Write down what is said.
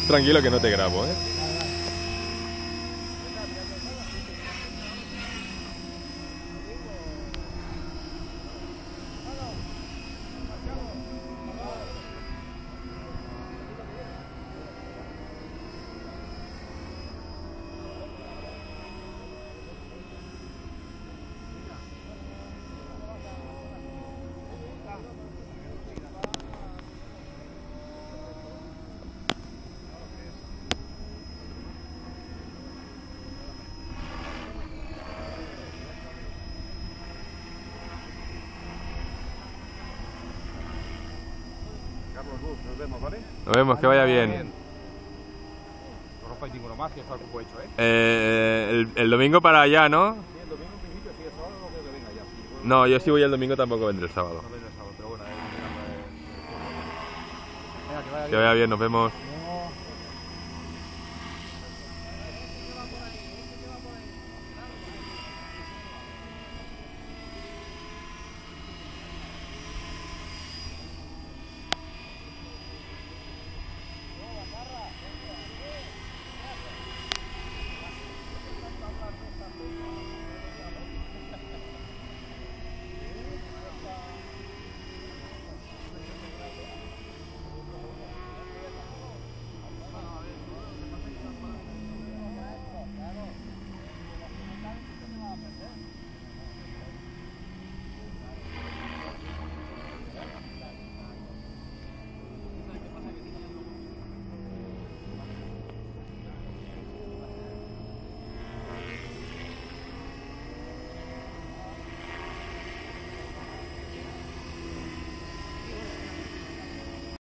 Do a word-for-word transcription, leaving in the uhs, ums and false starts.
Tranquilo que no te grabo, ¿eh? Nos vemos, ¿vale? Nos vemos, que vaya bien. No rompáis ninguno más, que está el cupo hecho, ¿eh? Eh, el, el domingo para allá, ¿no? Sí, el domingo en principio, sí, el sábado no creo que venga ya. Sí, bueno, No, yo si voy el domingo tampoco vendré el sábado. no vendré el sábado, pero bueno, eh, venga, que vaya Que vaya bien, nos vemos. bien.